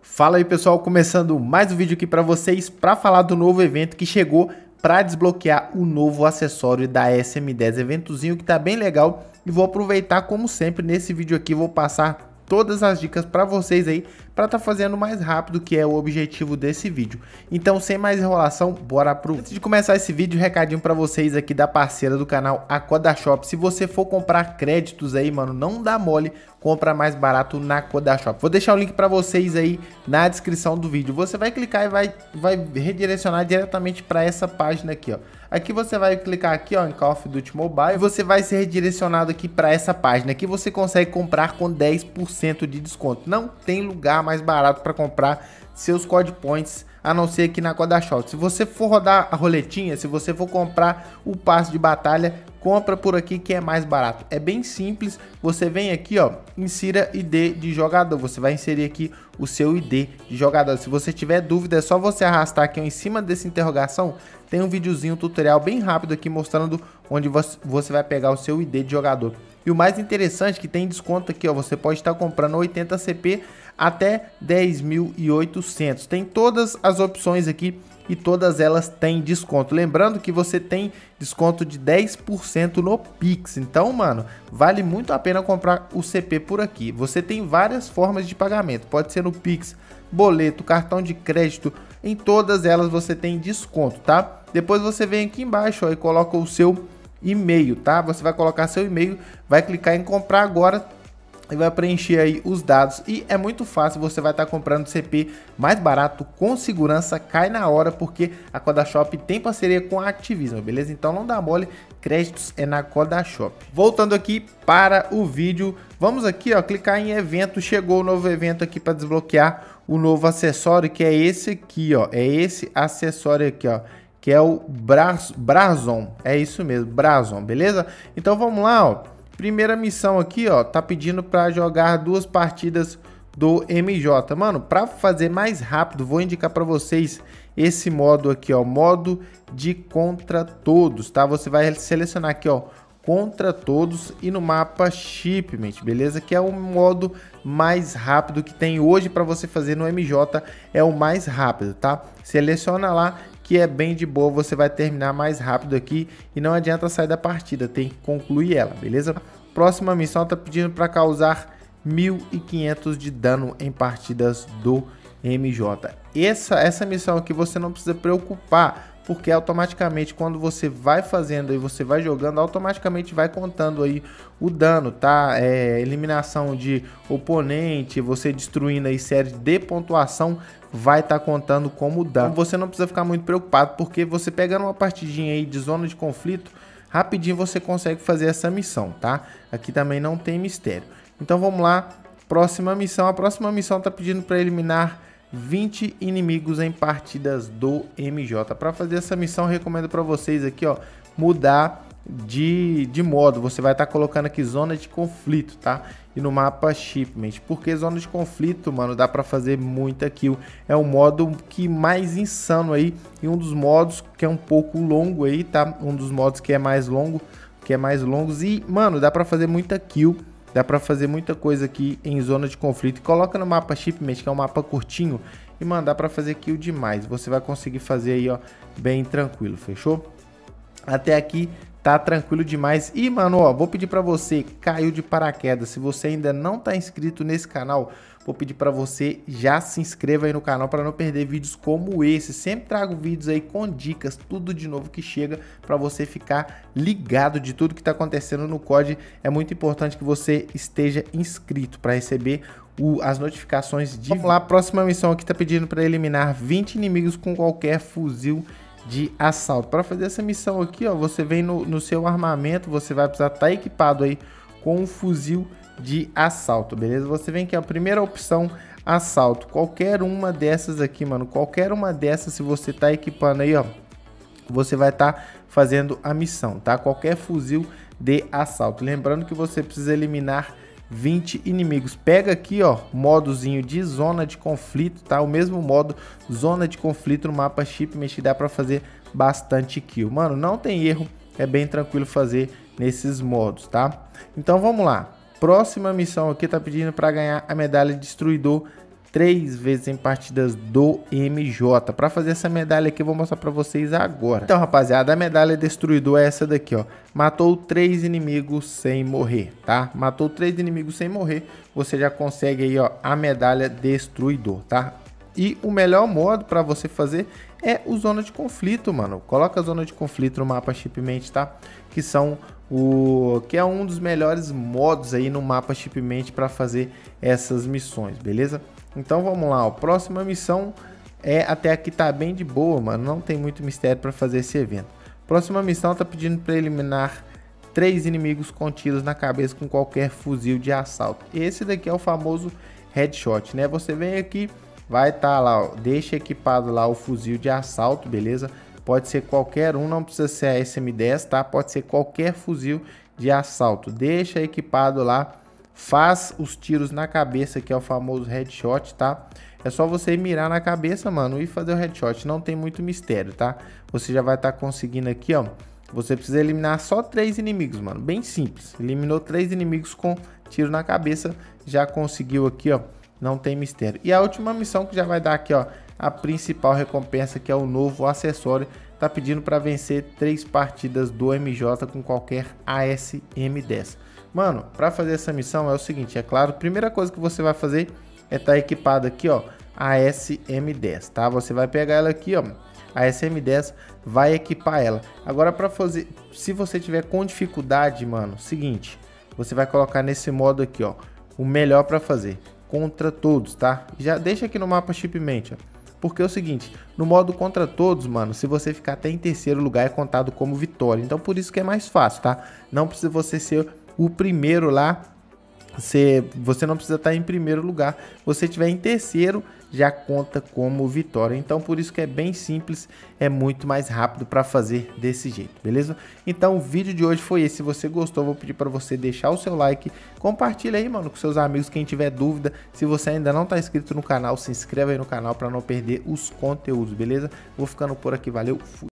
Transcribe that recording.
Fala aí pessoal, começando mais um vídeo aqui para vocês para falar do novo evento que chegou para desbloquear o novo acessório da SM10, eventozinho que tá bem legal e vou aproveitar como sempre nesse vídeo aqui, vou passar todas as dicas para vocês aí para estar fazendo mais rápido, que é o objetivo desse vídeo. Então, sem mais enrolação, bora pro... Antes de começar esse vídeo, recadinho para vocês aqui da parceira do canal, a Codashop. Se você for comprar créditos aí, mano, não dá mole, compra mais barato na Codashop. Vou deixar o link para vocês aí na descrição do vídeo. Você vai clicar e vai redirecionar diretamente para essa página aqui, ó. Aqui você vai clicar aqui, ó, em Call of Duty Mobile e você vai ser redirecionado aqui para essa página. Aqui você consegue comprar com 10% de desconto. Não tem lugar mais barato para comprar seus Code Points a não ser aqui na Codashop. Se você for rodar a roletinha, se você for comprar o passe de batalha, compra por aqui que é mais barato. É bem simples, você vem aqui, ó, insira ID de jogador, você vai inserir aqui o seu ID de jogador. Se você tiver dúvida, é só você arrastar aqui ó, em cima dessa interrogação, tem um videozinho, um tutorial bem rápido aqui mostrando onde você vai pegar o seu ID de jogador. E o mais interessante é que tem desconto aqui, ó, você pode estar comprando 80 CP até 10.800. Tem todas as opções aqui e todas elas têm desconto. Lembrando que você tem desconto de 10% no Pix. Então, mano, vale muito a pena comprar o CP por aqui. Você tem várias formas de pagamento. Pode ser no Pix, boleto, cartão de crédito. Em todas elas você tem desconto, tá? Depois você vem aqui embaixo ó, e coloca o seu e-mail, tá? Você vai colocar seu e-mail, vai clicar em comprar agora e vai preencher aí os dados e é muito fácil, você vai estar comprando CP mais barato, com segurança, cai na hora, porque a Codashop tem parceria com a Activision, beleza? Então não dá mole, créditos é na Codashop. Voltando aqui para o vídeo, vamos aqui ó, clicar em evento, chegou o novo evento aqui para desbloquear o novo acessório, que é esse aqui ó, é esse acessório aqui ó, que é o Brazon, é isso mesmo, Brazon, beleza? Então vamos lá ó. Primeira missão aqui, ó, tá pedindo para jogar 2 partidas do MJ. Mano, para fazer mais rápido, vou indicar para vocês esse modo aqui, ó, modo de contra todos, tá? Você vai selecionar aqui, ó, contra todos e no mapa Shipment, beleza? Que é o modo mais rápido que tem hoje para você fazer no MJ, é o mais rápido, tá? Seleciona lá que é bem de boa, você vai terminar mais rápido aqui e não adianta sair da partida, tem que concluir ela, beleza? Próxima missão tá pedindo para causar 1.500 de dano em partidas do MJ. Essa missão aqui você não precisa preocupar, porque automaticamente quando você vai fazendo e você vai jogando, automaticamente vai contando aí o dano, tá? Eliminação de oponente, você destruindo aí série de pontuação, vai estar contando como dano. Então você não precisa ficar muito preocupado, porque você pegando uma partidinha aí de zona de conflito, rapidinho você consegue fazer essa missão, tá? Aqui também não tem mistério. Então vamos lá, próxima missão. A próxima missão tá pedindo para eliminar 20 inimigos em partidas do MJ. Para fazer essa missão, eu recomendo para vocês aqui, ó, mudar de modo. Você vai estar colocando aqui zona de conflito, tá? E no mapa Shipment, porque zona de conflito, mano, dá para fazer muita kill. É o modo que mais insano aí e um dos modos que é um pouco longo aí, tá? Um dos modos que é mais longo, longos e, mano, dá para fazer muita kill. Dá para fazer muita coisa aqui em zona de conflito. Coloca no mapa Shipment, que é um mapa curtinho, e mano, dá para fazer kill demais. Você vai conseguir fazer aí, ó, bem tranquilo, fechou? Até aqui tá tranquilo demais. E, mano, ó, vou pedir para você, caiu de paraquedas, se você ainda não tá inscrito nesse canal, vou pedir para você já se inscreva aí no canal para não perder vídeos como esse. Sempre trago vídeos aí com dicas, tudo de novo que chega para você ficar ligado de tudo que tá acontecendo no COD. É muito importante que você esteja inscrito para receber as notificações de... Vamos lá, a próxima missão aqui tá pedindo para eliminar 20 inimigos com qualquer fuzil de assalto. Para fazer essa missão aqui, ó, você vem no seu armamento, você vai precisar estar equipado aí com um fuzil de assalto, beleza? Você vem aqui, a primeira opção, assalto. Qualquer uma dessas aqui, mano, qualquer uma dessas, se você tá equipando aí, ó, você vai estar fazendo a missão, tá? Qualquer fuzil de assalto. Lembrando que você precisa eliminar 20 inimigos. Pega aqui, ó, modozinho de zona de conflito, tá? O mesmo modo zona de conflito no mapa Shipment, dá para fazer bastante kill. Mano, não tem erro, é bem tranquilo fazer nesses modos, tá? Então vamos lá. Próxima missão aqui tá pedindo para ganhar a medalha de Destruidor 3 vezes em partidas do MJ. Para fazer essa medalha aqui eu vou mostrar para vocês agora. Então, rapaziada, a medalha Destruidor é essa daqui, ó. Matou 3 inimigos sem morrer, tá? Matou 3 inimigos sem morrer, você já consegue aí, ó, a medalha Destruidor, tá? E o melhor modo para você fazer é o Zona de Conflito, mano. Coloca a Zona de Conflito no mapa Shipment, tá? Que é um dos melhores modos aí no mapa Shipment para fazer essas missões, beleza? Então vamos lá, ó. Próxima missão até aqui tá bem de boa, mano. Não tem muito mistério para fazer esse evento. Próxima missão tá pedindo para eliminar 3 inimigos com tiros na cabeça com qualquer fuzil de assalto. Esse daqui é o famoso headshot, né? Você vem aqui, vai estar lá, ó, deixa equipado lá o fuzil de assalto, beleza? Pode ser qualquer um, não precisa ser a SM-10, tá? Pode ser qualquer fuzil de assalto. Deixa equipado lá, faz os tiros na cabeça, que é o famoso headshot, tá? É só você mirar na cabeça, mano, e fazer o headshot. Não tem muito mistério, tá? Você já vai estar conseguindo aqui, ó. Você precisa eliminar só 3 inimigos, mano. Bem simples. Eliminou 3 inimigos com tiro na cabeça. Já conseguiu aqui, ó. Não tem mistério. E a última missão que já vai dar aqui, ó, a principal recompensa, que é o novo acessório. Tá pedindo para vencer 3 partidas do MJ com qualquer ASM-10. Mano, para fazer essa missão é o seguinte, é claro, a primeira coisa que você vai fazer é estar equipado aqui, ó, a SM-10, tá? Você vai pegar ela aqui, ó, a SM-10, vai equipar ela. Agora, para fazer, se você tiver com dificuldade, mano, seguinte, você vai colocar nesse modo aqui, ó, o melhor para fazer, contra todos, tá? Já deixa aqui no mapa Shipment, ó. Porque é o seguinte, no modo contra todos, mano, se você ficar até em terceiro lugar é contado como vitória. Então por isso que é mais fácil, tá? Não precisa você ser o primeiro lá, você não precisa estar em primeiro lugar. Você estiver em terceiro, já conta como vitória. Então por isso que é bem simples, é muito mais rápido para fazer desse jeito, beleza? Então o vídeo de hoje foi esse. Se você gostou, vou pedir para você deixar o seu like, compartilha aí, mano, com seus amigos. Quem tiver dúvida, se você ainda não está inscrito no canal, se inscreve aí no canal para não perder os conteúdos, beleza? Vou ficando por aqui, valeu, fui!